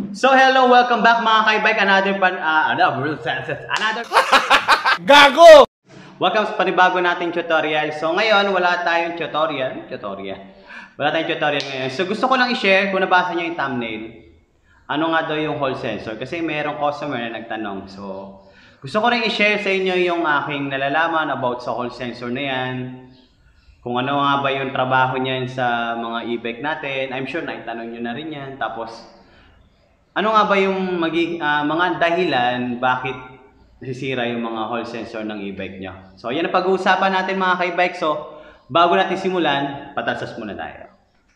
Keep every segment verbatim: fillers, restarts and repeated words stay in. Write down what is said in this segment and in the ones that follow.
So hello, welcome back mga kaibike. Another pan, uh, another, another Gago! Welcome sa panibago nating tutorial. So ngayon, wala tayong tutorial. Tutorial. Wala tayong tutorial ngayon. So gusto ko lang i-share, kung nabasa niyo yung thumbnail, ano nga daw yung Hall sensor. Kasi mayroong customer na nagtanong. So gusto ko rin i-share sa inyo yung aking nalalaman about sa Hall sensor na yan. Kung ano nga ba yung trabaho niyan sa mga e-bike natin. I'm sure naitanong nyo na rin yan. Tapos, ano nga ba yung magig uh, mga dahilan bakit nasisira yung mga Hall sensor ng e-bike nyo? So, yan ang pag-uusapan natin mga ka-e-bike. So, bago natin simulan, patasas muna tayo.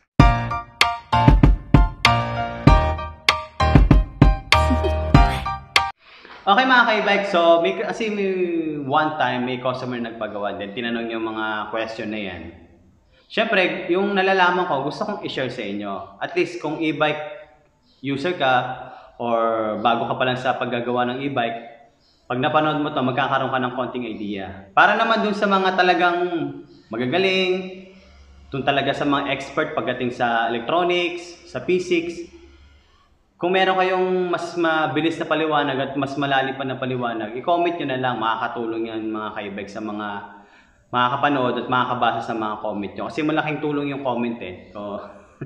Okay mga ka-e-bike, so may, kasi may one time may customer nagpagawa din, tinanong yung mga question na yan. Siyempre, yung nalalaman ko, gusto kong i-share sa inyo. At least kung e-bike user ka or bago ka pa lang sa paggagawa ng e-bike, pag napanood mo to, magkakaroon ka ng konting idea. Para naman dun sa mga talagang magagaling, dun talaga sa mga expert pagdating sa electronics, sa physics. Kung meron kayong mas mabilis na paliwanag at mas malalim pa na paliwanag, i-comment nyo na lang, makakatulong yan mga ka-e-bike sa mga makakapanood at makakabasa sa mga comment nyo. Kasi malaking tulong yung comment eh. So,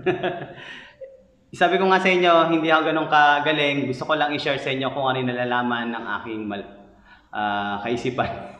sabi ko nga sa inyo, hindi ako ganun kagaling. Gusto ko lang i-share sa inyo kung ano yung nalalaman ng aking mal, uh, kaisipan.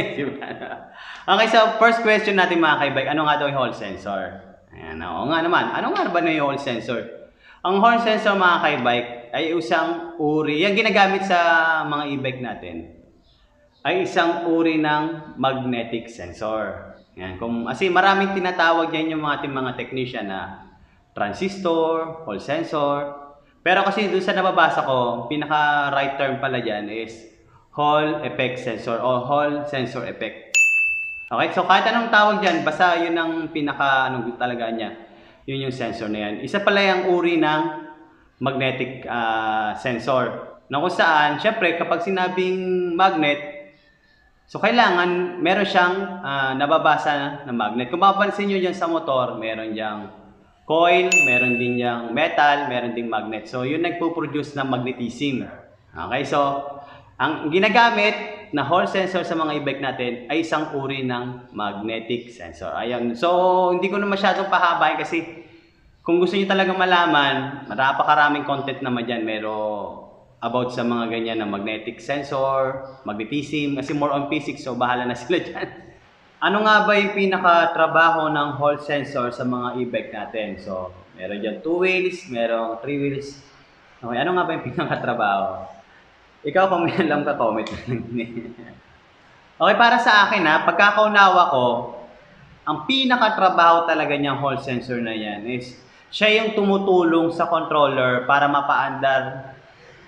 Okay, so first question natin mga ka-e-bike, ano nga daw yung Hall sensor? Ayan, oo nga naman. Ano nga ba na yung Hall sensor? Ang Hall sensor mga ka-e-bike ay isang uri, yung ginagamit sa mga e-bike natin, ay isang uri ng magnetic sensor. Yan. Kung, kasi maraming tinatawag yan yung mga ating mga technician na transistor, Hall sensor. Pero kasi doon sa nababasa ko, pinaka right term pala dyan is Hall effect sensor o Hall sensor effect. Okay, so kahit anong tawag dyan, basta yun ang pinaka anong talaga niya. Yun yung sensor na yan. Isa pala yung uri ng magnetic uh, sensor. Na kung saan, syempre, kapag sinabing magnet, so kailangan meron siyang uh, nababasa na magnet. Kung mapapansin nyo dyan sa motor, meron diyang coil, meron din diyang metal, meron ding magnet. So yun nagpo-produce ng magnetism. Okay, so ang ginagamit na Hall sensor sa mga e-bike natin ay isang uri ng magnetic sensor. Ayan. So, hindi ko na masyadong pahabain kasi kung gusto niyo talaga malaman, napakaraming content naman dyan. Meron about sa mga ganyan na magnetic sensor, magnetism, kasi more on physics, so bahala na sila dyan. Ano nga ba yung pinaka-trabaho ng Hall sensor sa mga e-bike natin? So, meron dyan two wheels, meron three wheels. Okay, ano nga ba yung pinaka-trabaho? Ikaw, kung may alam ka, comment lang. Okay, para sa akin ha, pagkakaunawa ko, ang pinakatrabaho talaga niyang Hall sensor na yan is siya yung tumutulong sa controller para mapaandar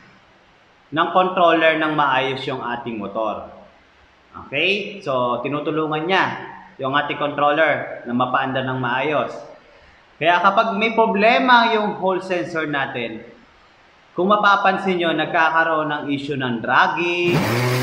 ng controller ng maayos yung ating motor. Okay? So, tinutulungan niya yung ating controller na mapaandar ng maayos. Kaya kapag may problema yung Hall sensor natin, kung mapapansin nyo, nagkakaroon ng issue ng dragging,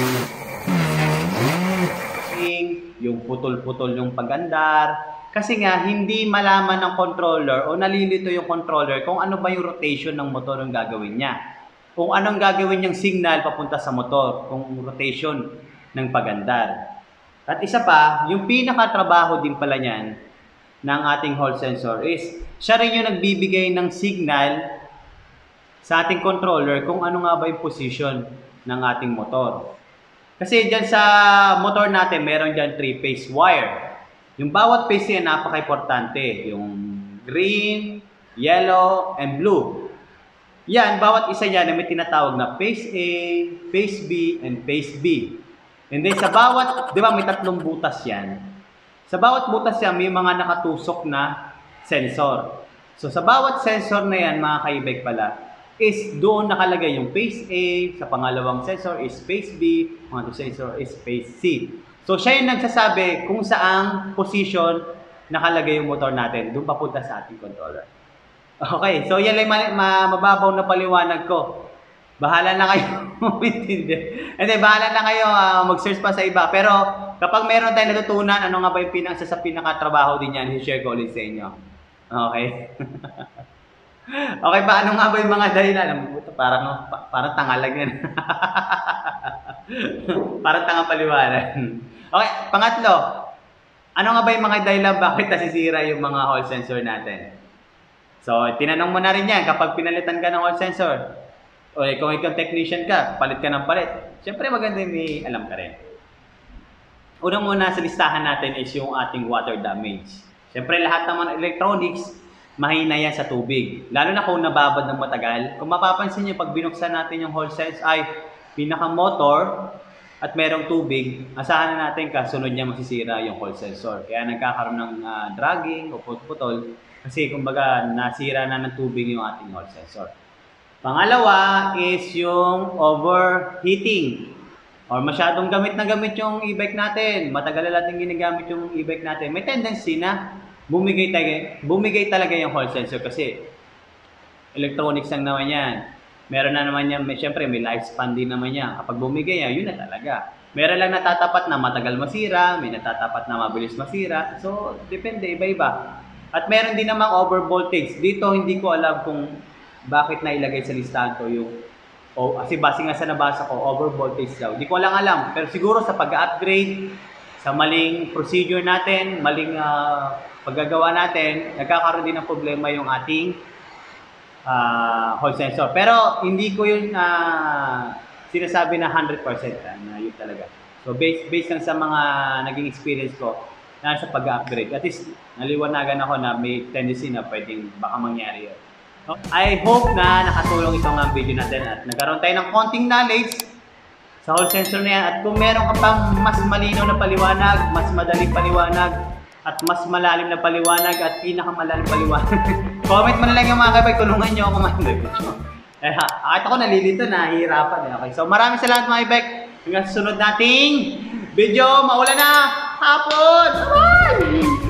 yung putol-putol yung pag-andar. Kasi nga, hindi malaman ng controller o nalilito yung controller kung ano ba yung rotation ng motor ang gagawin niya. Kung anong gagawin niyang signal papunta sa motor, kung rotation ng pag-andar. At isa pa, yung pinakatrabaho din pala niyan ng ating Hall sensor is siya rin yung nagbibigay ng signal sa ating controller kung ano nga ba yung position ng ating motor. Kasi dyan sa motor natin, meron dyan three-phase wire. Yung bawat phase yan, napaka-importante. Yung green, yellow, and blue. Yan, bawat isa yan may tinatawag na phase A, phase B, and phase B. And then sa bawat, di ba may tatlong butas yan? Sa bawat butas yan, may mga nakatusok na sensor. So sa bawat sensor na yan, mga ka-e-bike pala, is doon nakalagay yung phase A, sa pangalawang sensor is phase B, pangalawang sensor is phase C. So siya yung nagsasabi kung saang position nakalagay yung motor natin, doon papunta sa ating controller. Okay, so yan lang ma mababaw na paliwanag ko. Bahala na kayo umintindi. Hindi, bahala na kayo uh, mag-search pa sa iba. Pero kapag meron tayong natutunan, ano nga ba yung pinaka sa pinakatrabaho din yan, i-share ko ulit sa inyo. Okay? Okay pa, ano nga ba yung mga dahilan? Parang, pa- parang tanga lang yan. Parang tanga paliwanag. Okay, pangatlo. Ano nga ba yung mga dahilan bakit nasisira yung mga hall sensor natin? So, tinanong mo na rin yan kapag pinalitan ka ng hall sensor. O kung ikaw technician ka, palit ka ng palit. Siyempre maganda yung may alam ka rin. Unang muna sa listahan natin is yung ating water damage. Siyempre lahat naman electronics, mahina yan sa tubig. Lalo na kung nababad ng matagal. Kung mapapansin nyo, pag binuksan natin yung hall sense ay pinaka-motor at merong tubig, asahan na natin kasunod niya masisira yung hall sensor. Kaya nagkakaroon ng uh, dragging o putol kasi kumbaga nasira na ng tubig yung ating hall sensor. Pangalawa is yung overheating. Or masyadong gamit na gamit yung e-bike natin. Matagal na natin ginagamit yung e-bike natin. May tendency na bumigay, tayo, bumigay talaga yung hall sensor kasi electronics lang naman yan. Meron na naman yan, may, syempre may lifespan din naman yan. Kapag bumigay yan, yun na talaga. Meron lang natatapat na matagal masira, may natatapat na mabilis masira. So, depende, iba-iba. At meron din namang overvoltage. Dito, hindi ko alam kung bakit nailagay sa listahan ko yung o kasi base nga sa nabasa ko, overvoltage daw. Hindi ko lang alam. Pero siguro sa pag-upgrade, sa maling procedure natin, maling uh, paggagawa natin, nagkakaroon din ng problema yung ating uh, hall sensor. Pero hindi ko yun uh, sinasabi na one hundred percent uh, na yun talaga. So based, based lang sa mga naging experience ko na sa pag-upgrade. At least naliwanagan ako na may tendency na pwedeng baka mangyari yun. I hope na nakatulong itong uh, video natin at nagkaroon tayo ng konting knowledge sa hall sensor na yan. At kung meron ka pang mas malinaw na paliwanag, mas madaling paliwanag, at mas malalim na paliwanag at pinakamalalim paliwanag, comment mo na lang yung mga kaibay, tulungan nyo ako mag-video. Eh, kahit ako nalilito, nahihirapan. Eh. Okay, so maraming salamat mga kaibay. Hanggang sa sunod nating video, maulan na hapon! Bye!